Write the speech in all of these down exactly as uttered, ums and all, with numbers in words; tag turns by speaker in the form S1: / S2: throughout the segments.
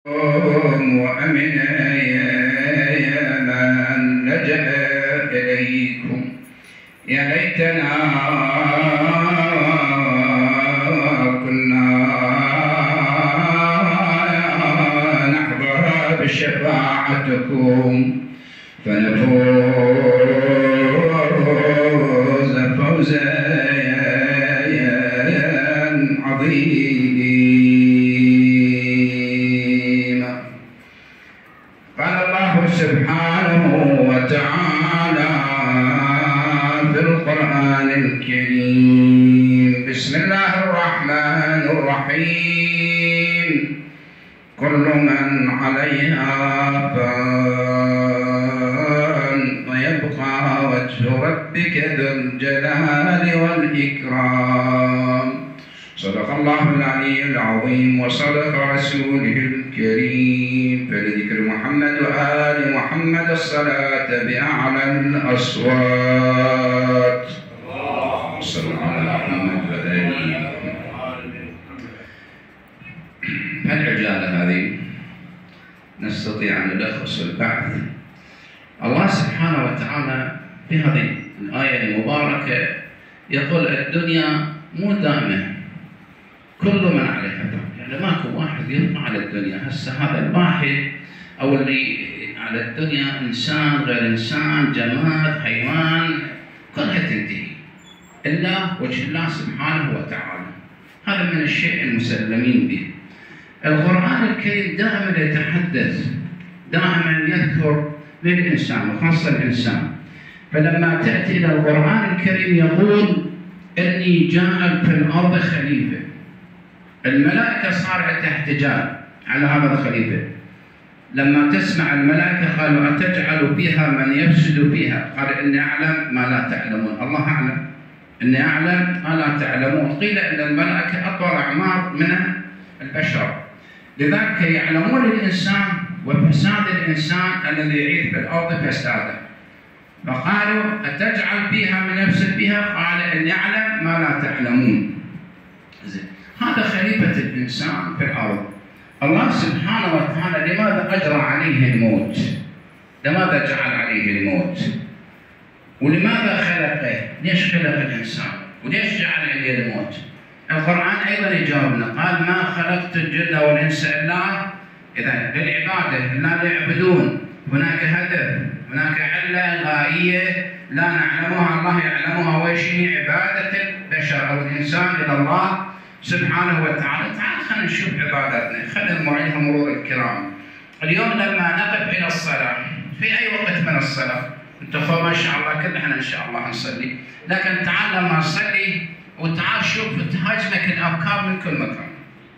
S1: وأمن من لجأ إليكم يا ليتنا كنا نحظى بشفاعتكم فنفوز فوزا عظيما. قال الله سبحانه وتعالى في القرآن الكريم: بسم الله الرحمن الرحيم. كل من عليها فان ويبقى وجه ربك ذو الجلال والإكرام. صدق الله العلي العظيم وصدق رسوله الكريم. فلذكر محمد وآل محمد الصلاة بأعلى الأصوات. صلى الله على محمد وآله. هالعجالة هذه نستطيع أن نلخص البعث. الله سبحانه وتعالى في هذه الآية المباركة يقول الدنيا مو دائمة، كل من عليها فان، يعني ماكو واحد يبقى على الدنيا. هسه هذا الواحد او اللي على الدنيا انسان غير انسان، جماد، حيوان، كلها تنتهي الا وجه الله سبحانه وتعالى. هذا من الشيء المسلمين به. القرآن الكريم دائما يتحدث، دائما يذكر للانسان وخاصه الانسان. فلما تاتي الى القرآن الكريم يقول: اني جاعل في الارض خليفه. الملائكة صار عندها احتجاج على هذا الخليفة. لما تسمع الملائكة قالوا: أتجعل فيها من يفسد فيها؟ قال: إني أعلم ما لا تعلمون. الله أعلم، إني أعلم ما لا تعلمون. قيل إن الملائكة أطول أعمار من البشر، لذلك يعلمون الإنسان وفساد الإنسان الذي يعيش في الأرض فسادا. فقالوا: أتجعل فيها من يفسد فيها؟ قال: إني أعلم ما لا تعلمون. زين، هذا خليفة الإنسان في الأرض. الله سبحانه وتعالى لماذا أجرى عليه الموت؟ لماذا جعل عليه الموت؟ ولماذا خلقه؟ ليش خلق الإنسان؟ وليش جعل عليه الموت؟ القرآن أيضا يجاوبنا، قال: ما خلقت الجن والإنس إلا إذا للعبادة، لا ليعبدون. هناك هدف، هناك علة غائية لا نعلمها، الله يعلمها، وهي عبادة البشر أو الإنسان إلى الله سبحانه وتعالى. تعال خلينا نشوف عباداتنا، خلينا نمر عليها مرور الكرام. اليوم لما نقف إلى الصلاة، في أي وقت من الصلاة؟ أنتم ما شاء الله كلنا احنا إن شاء الله نصلي، لكن تعال لما نصلي وتعال شوف تهاجمك الأفكار من كل مكان.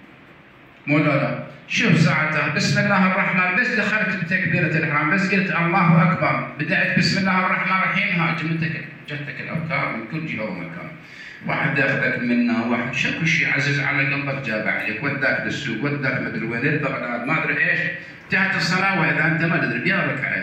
S1: مو لا شوف ساعتها بسم الله الرحمن، بس دخلت بتكبيرة الإحرام، بس قلت الله أكبر، بدأت بسم الله الرحمن الرحيم، هاجمتك جتك الأفكار من كل جهة ومكان. واحد ياخذك منا، واحد شكو شيء عزيز على قلبك جاب عليك، وداك للسوق، وداك مدري وين، البغداد، ما ادري ايش، انتهت الصلاه واذا انت ما تدري بيا ركعه.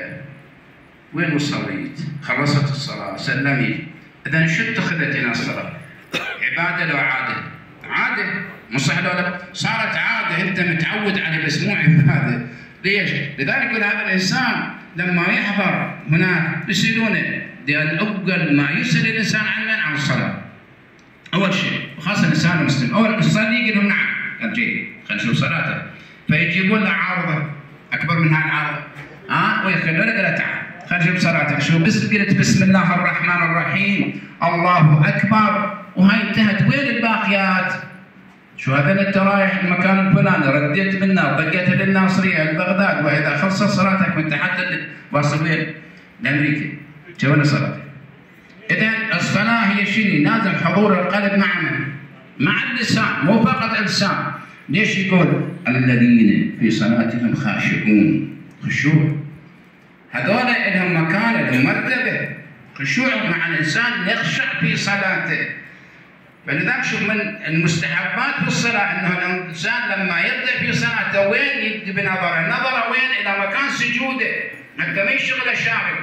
S1: وين وصليت؟ خلصت الصلاه، سلمي. اذا شو اتخذت هنا الصلاه؟ عباده لو عاده؟ عاده، مو صح لو لا؟ صارت عاده، انت متعود على بس مو عباده. ليش؟ لذلك يقول هذا الانسان لما يحضر هناك يسالونه، لان اول ما يسال الانسان عن من؟ عن الصلاه. أول شيء، وخاصة الإنسان المسلم، أول ما يصلي يقول لهم نعم، قال جيد، خلينا نشوف صلاته. فيجيبون له عارضة أكبر من هالعارضة، ها؟ أه؟ ويخلونه قال تعال، خلينا نشوف صلاتك، شوف بس قلت بسم الله الرحمن الرحيم، الله أكبر، وهاي انتهت، وين الباقيات؟ شو هذا أنت رايح المكان الفلاني، رديت منه، بقيت للناصرية، لبغداد، وإذا خلصت صلاتك وأنت حتى واصل وين؟ لأمريكا، جونا صلاتك. إذا الصلاة هي شنو؟ لازم حضور القلب مع من؟ مع اللسان، مو فقط اللسان. ليش يقول الذين في صلاتهم خاشعون؟ خشوع. هذول لهم مكانة، لهم مرتبة. خشوع مع الإنسان يخشع في صلاته. فلذلك شوف من المستحبات في الصلاة أنه الإنسان لما يبدأ في صلاته وين يبدأ بنظره؟ نظره وين؟ إلى مكان سجوده. حتى ما يشغله شاغل.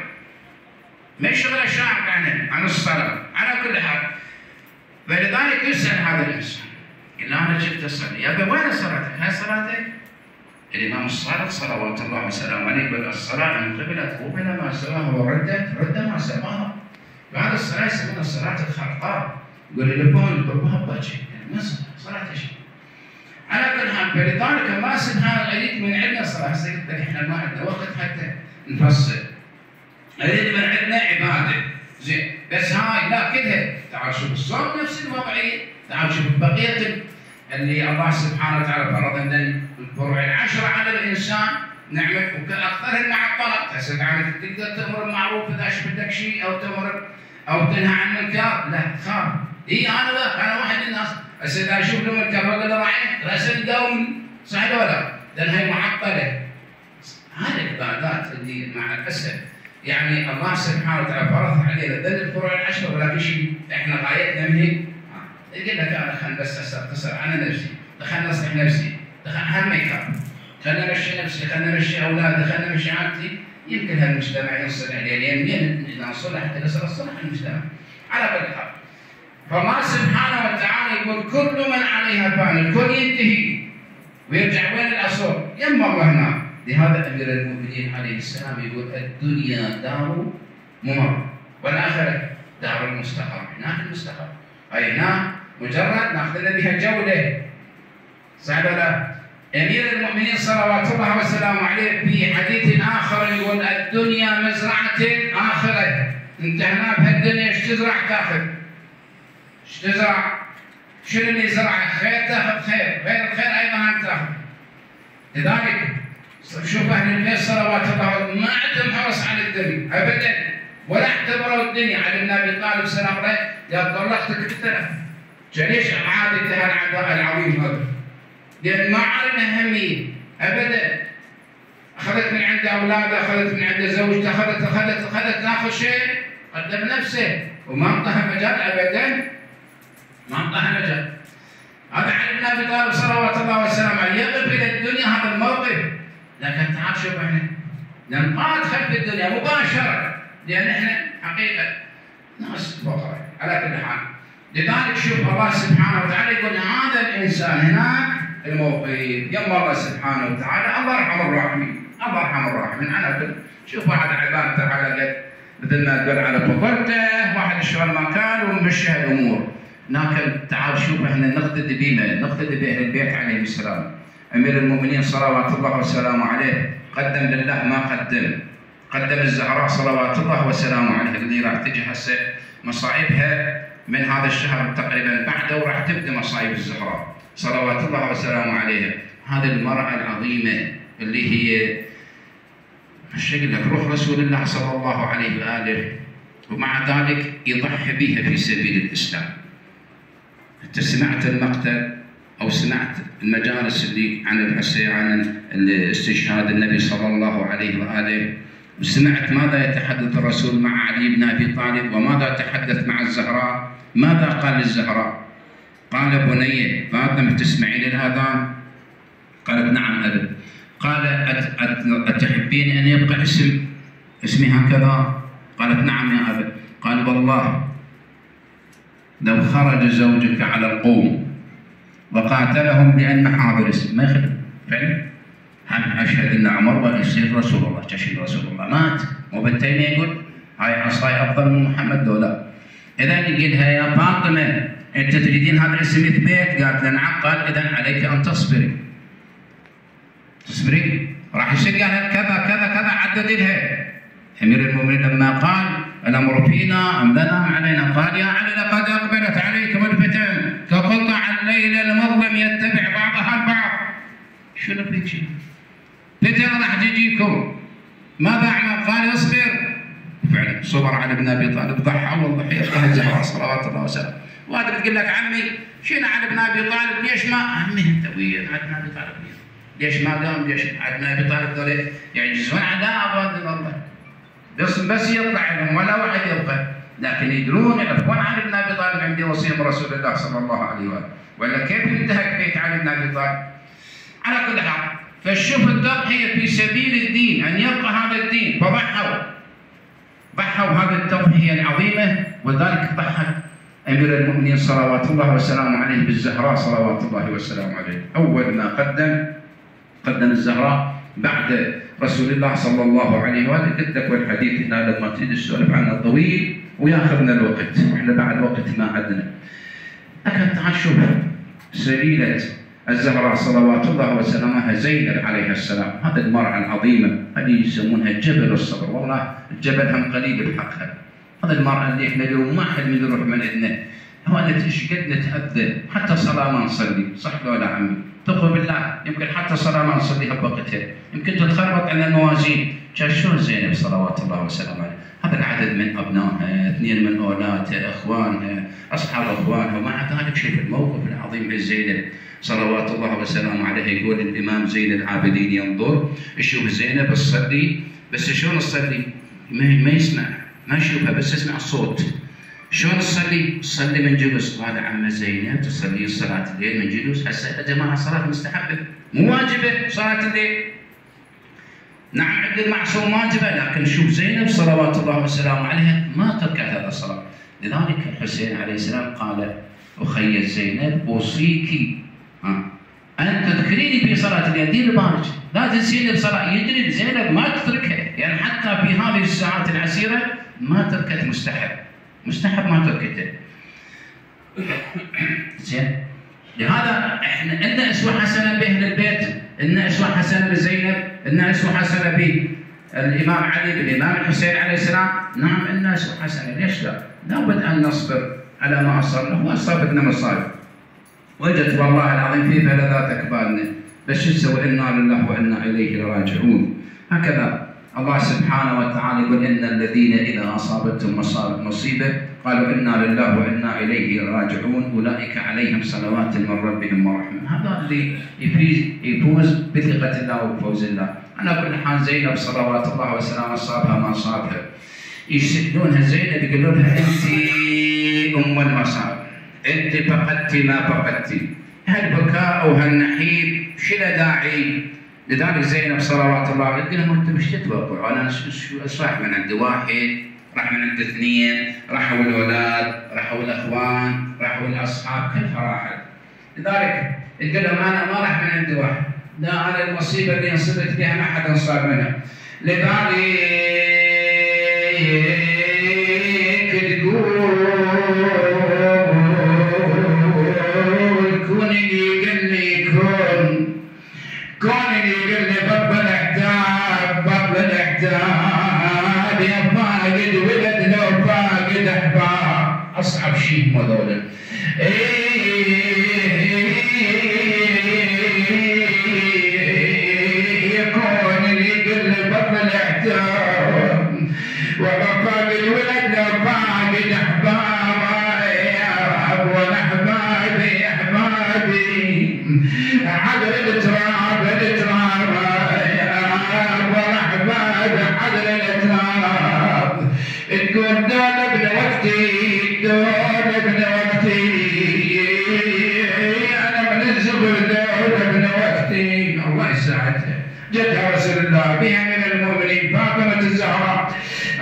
S1: ما يشغله شاغل عنه عن الصلاة، على كل حال. فلذلك يسأل هذا الإنسان، قال أنا جبت أصلي، يا أبي وين صلاتك؟ هاي صلاتك؟ الإمام الصادق صلوات الله وسلامه عليه يقول الصلاة من قبلة قبل ما سواها وردت رد ما سواها. وهذه الصلاة يسمونها الصلاة الخرقاء. يقول يلبون يلبوها بوجه يعني ما صلاة شيء. على كل حال فلذلك الله سبحانه أريد من عندنا صلاة. قلت لك احنا ما عندنا وقت حتى نفصل. أريد من عندنا عبادة. زين بس هاي لا كلها. تعال شوف الصوم نفس الوضعية. تعال شوف بقية اللي الله سبحانه وتعالى فرض لنا الفروع العشرة على الإنسان نعمل وكأكثرها المعطلات. هسه تعال تقدر تأمر بالمعروف إذا ايش بدك شيء أو تأمر أو تنهى عن المنكر. لا تخاف. إي أنا لا أنا واحد من الناس هسه إذا أشوف له منكر وأقول له راعي رأس القوم صح ولا لا؟ لأن هي معطلة. هذه العبادات اللي مع الأسف يعني الله سبحانه وتعالى فرض علينا ذل الفروع العشرة ولا في شيء احنا غايتنا من هيك. يقول لك انا خلينا بس استقتصر على نفسي، خلينا اصلح نفسي، خلينا ما يخاف، خلينا امشي نفسي، خلينا امشي اولادي، خلينا امشي عائلتي، يمكن هالمجتمع ينصلح يعني يمين اذا صلح يصير صلح المجتمع. على كل حال. فالله سبحانه وتعالى يقول كل من عليها فان، الكل ينتهي ويرجع وين الاصل؟ يما الله هناك. لهذا امير المؤمنين عليه السلام يقول الدنيا دار ممر والاخره دار المستقر. هناك المستقر. اي هناك مجرد ناخذ بها جوله. صح ولا لا؟ امير المؤمنين صلوات الله وسلامه عليه في حديث اخر يقول الدنيا مزرعه اخره. انت هنا بهالدنيا ايش تزرع تاخذ؟ ايش تزرع؟ شنو اللي يزرع؟ خير تاخذ خير، غير الخير ايضا هم تاخذ. لذلك شوف اهل البيت صلوات الله ما عندهم حرص على الدنيا ابدا ولا اعتبروا الدنيا. علي بن ابي طالب سلام الله قال طلقتك بالثلاث. ليش عادته هالعداء العظيم هذا؟ لان ما عرف اهميه ابدا. اخذت من عند اولاده، اخذت من عند زوجته، اخذت اخذت اخذت تاخذ شيء قدم نفسه وما انطاها مجال ابدا. ما انطاها مجال. هذا علي بن ابي طالب صلوات الله وسلامه عليه يقف الى الدنيا هذا الموقف. لكن تعال شوف احنا ننقاد خلف الدنيا مباشره لان احنا حقيقه ناس فقراء على كل حال. لذلك شوف الله سبحانه وتعالى يقول هذا الانسان هناك الموقف يم الله سبحانه وتعالى الله ارحم الراحمين. الله ارحم الراحمين على كل. شوف واحد عبادته على قد مثل ما تقول على فطرته، واحد اشتغل ما كان ومشي الامور. لكن تعال شوف احنا نقتدي بما نقتدي باهل البيت عليهم السلام. امير المؤمنين صلوات الله وسلامه عليه قدم لله ما قدم. قدم الزهراء صلوات الله وسلامه عليه اللي راح تجي هسه مصائبها من هذا الشهر تقريبا بعده وراح تبدا مصائب الزهراء صلوات الله وسلامه عليها. هذه المراه العظيمه اللي هي ايش اقول لك روح رسول الله صلى الله عليه واله ومع ذلك يضحي بها في سبيل الاسلام. انت سمعت المقتل او سمعت المجالس اللي عن الحسين عن استشهاد النبي صلى الله عليه واله وسمعت ماذا يتحدث الرسول مع علي بن ابي طالب وماذا تحدث مع الزهراء. ماذا قال للزهراء؟ قال بني فاطمه تسمعين الاذان؟ قالت نعم ابد. قال اتحبين ان يبقى اسم اسمي هكذا؟ قالت نعم يا ابد. قال والله لو خرج زوجك على القوم وقاتلهم لان محاضر اسم ما يخدم فعلا. هم اشهد ان عمر يصير رسول الله تشهد رسول الله مات وبالتالي يقول هاي عصاي افضل من محمد دولا. اذا يقولها يا فاطمه انت تريدين هذا الاسم يثبت؟ قالت له نعم. قال اذا عليك ان تصبري. تصبري؟ راح يصير قال كذا كذا كذا عدد لها. امير المؤمنين لما قال الامر فينا ام لنا ام علينا؟ قال يا علي لقد اقبلت عليكم الفتن كقطع الليل المظلم يتبع بعضها البعض. شنو فيك شيء؟ فتن راح تجيكم. ماذا اعمل؟ قال اصبر. فعلا صبر علي بن ابي طالب ضحى والضحيه الله الزهراء صلوات الله وسلامه. وهذا بتقول لك عمي شنو علي بن ابي طالب ليش ما؟ عمي انت ويا علي بن ابي طالب ليش ما قام؟ ليش علي بن ابي طالب ذول يعجزون عذاب والله بس بس يطلع لهم ولا واحد يبقى. لكن يدرون يعرفون علي بن ابي طالب عندي وصيه من رسول الله صلى الله عليه واله. ولا كيف انتهك بيت علي بن ابي طالب؟ على كل حال فشوف التضحيه في سبيل الدين ان يبقى هذا الدين فضحوا ضحوا هذه التضحيه العظيمه. وذلك ضحى امير المؤمنين صلوات الله وسلامه عليه بالزهراء صلوات الله وسلامه عليه. اول ما قدم قدم الزهراء بعد رسول الله صلى الله عليه وآله. قلت لك والحديث هنا لما تريد السؤال عنه طويل وياخذنا الوقت، واحنا بعد وقت ما عندنا. لكن تعال شوف سليلة الزهراء صلوات الله وسلامها زينب عليها السلام، هذه المرأة العظيمة هذه يسمونها جبل الصبر، والله الجبل هم قليل بحقها. هذه المرأة اللي احنا اليوم ما حد من يروح من اذنه، هو أن ايش قد نتأذى حتى صلاة ما نصلي، صح ولا عمي؟ تقوى بالله يمكن حتى صلاة ما نصليها بوقتها، يمكن تتخربط على الموازين. كان شلون زينب صلوات الله وسلامه عليها؟ هذا العدد من ابنائها، اثنين من اولادها، اخوانها، اصحاب اخوانها، ومع ذلك شوف الموقف العظيم لزينب صلوات الله وسلامه عليها. يقول الامام زين العابدين ينظر يشوف زينب تصلي، بس شلون تصلي؟ ما يسمع، ما يشوفها بس يسمع الصوت. شلون تصلي؟ تصلي من جلوس. قال عم زينب تصلي صلاة الليل من جلوس؟ هسه يا جماعة صلاة مستحبة مو واجبة صلاة الليل. نعم عند المعصوم واجبة، لكن شوف زينب صلوات الله وسلامه عليها ما تركت هذا الصلاة. لذلك الحسين عليه السلام قال أخي زينب أوصيك ها أن تذكريني في صلاة الليل، دير بالك لا تنسيني بصلاة. يدري زينب ما تتركها، يعني حتى في هذه الساعات العسيرة ما تركت مستحب، مستحب ما تركته. زين، لهذا احنا عندنا اسوة حسنة بأهل البيت، عندنا اسوة حسنة لزينب، عندنا اسوة حسنة بالإمام علي، بالإمام الحسين عليه السلام. نعم عندنا اسوة حسنة، ليش لا؟ لابد أن نصبر على ما أصابنا، وأصابتنا مصائب وجدت والله العظيم في فلذات أكبادنا، بس شو نسوي؟ إنا لله وإنا إليه راجعون. هكذا الله سبحانه وتعالى يقول إن الذين إذا أصابتهم مصيبة قالوا إنا لله وإنا إليه راجعون أولئك عليهم صلوات من ربهم ورحمة. هذا اللي يفوز بثقة الله وفوز الله. أنا كل حال زينب صلوات الله وسلامه أصابها ما أصابها، يسألونها زينب يقولون لها أنت أم المصائب، أنت فقدتي ما فقدتي، هالبكاء أو هالنحيب شلا داعي؟ لذلك زينب صلوات الله عليها قال لهم انتم ايش تتوقعوا؟ انا ايش راح من عند واحد؟ راح من عند اثنين، راحوا الاولاد، راحوا الاخوان، راحوا الاصحاب، كلها راحت. لذلك قال لهم انا ما راح من عند واحد، لا انا المصيبه اللي انصبت بها ما حد انصاب منها. لذلك تقول كون اللي قال لي كون كون اللي قال لي باب الاحتاب باب الاحتاب يا فاقد ولد لو فاقد احباب. اصعب شيء هم هذول. يكون اللي قال لي باب الاحتاب وباب الولد لو فاقد احباب يا رب والاحباب احبابي حضر التراب التراب يا رب والاحباب حضر التراب. تقول دول ابن وقتي دول ابن وقتي انا من الزبر دول ابن وقتي. الله يساعدها جدها رسول الله بها من المؤمنين فاطمة الزهراء.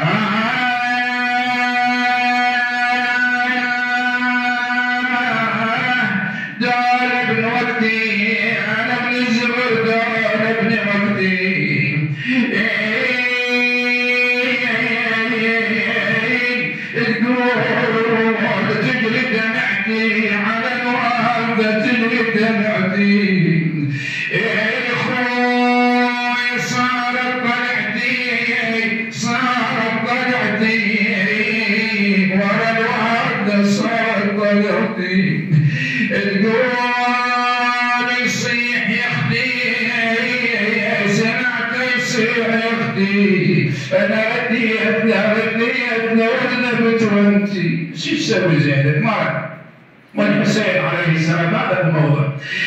S1: دول ابن وقتي انا من الزبر دول ابن وقتي. تقول تجري دمعتي على الورد تجري دمعتي. اخوي صارت طلعتي صارت طلعتي ورا الورد صارت طلعتي. تقول يصيح يا اختي سمعت يصيح يا اختي انا رديت لا رديت لو ذنبت وانتي. شو تسوي زينب؟ مرض والحسين عليه السلام هذا الموضوع.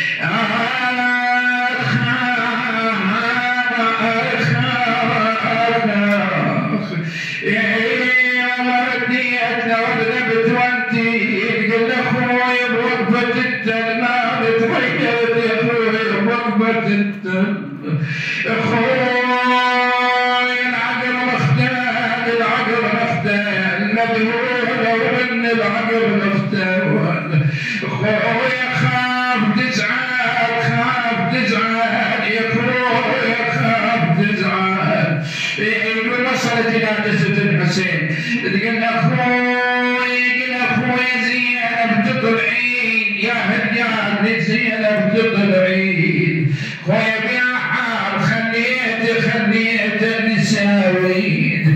S1: رديت لو ذنبت وانتي. تقول اخوي بوقفة التل ما بتغيرت يا اخوي بوقفة التل. اخوي العقل مختال العقل مختال مذهول وان العقل مختال. اخوي خاف تزعل خاف تزعل يا اخوي
S2: جنازة الحسين تقول اخوي قل اخوي زينب تطلعين يا هديان زينب تطلعين خويا بيا حال خليت خليت النساوين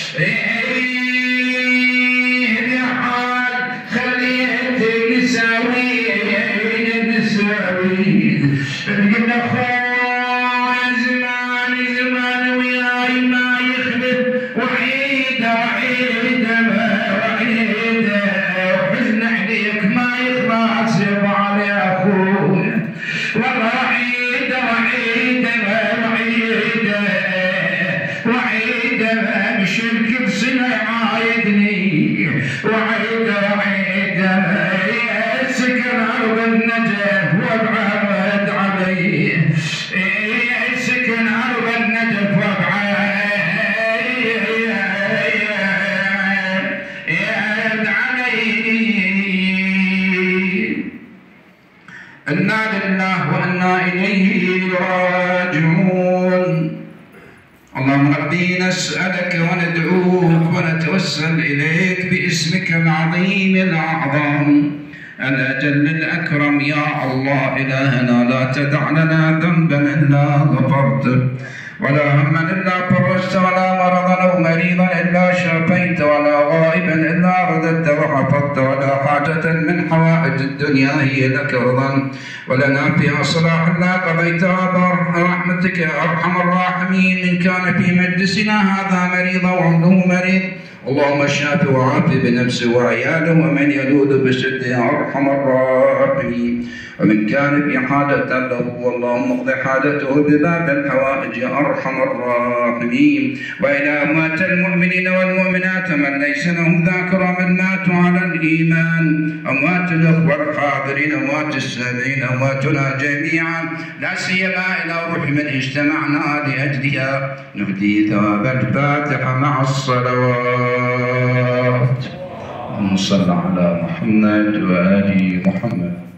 S2: يا حال خليت النساوين النساوين قلنا اخوي زمان زمان وياي ما يخلف وعيده وعيده وعيده وحزن عليك ما يخلص يا اخوي والله وعيده وعيده وعيده وعيده بشرك بسنه عايدني وعيده وعيده يا سكن ارض النجف وابعد علي يا سكن ارض النجف وابعد علي. إنا لله وإنا إليه راجعون. اللهم ربي نسألك وندعوك ونتوسل إليك باسمك العظيم الأعظم الأجل الأكرم يا الله إلهنا لا تدع لنا ذنبا إلا غفرته ولا هما إلا فرجت ولا مرضا أو مريضا إلا شفيت ولا غائبا إلا رددت وحفظت ولا حاجة من حوائج الدنيا هي لك رضا ولنا فيها صلاح لا قضيتها برحمتك يا أرحم الراحمين. من كان في مجلسنا هذا مريضا وعنده مريض اللهم شافه وعافه بنفسه وعياله ومن يلوذ بشده يا أرحم الراحمين. ومن كان في حاجة له اللهم اقض حاجته بباب الحوائج يا أرحم الراحمين. وإلى أموات المؤمنين والمؤمنات من ليس لهم ذاكرة من ماتوا على الإيمان أموات الأخوة الحاضرين أموات السامعين أمواتنا جميعا لا سيما إلى روح من اجتمعنا لأجلها نهدي ثواب الفاتحة مع الصلوات. اللهم صل على محمد وآل محمد.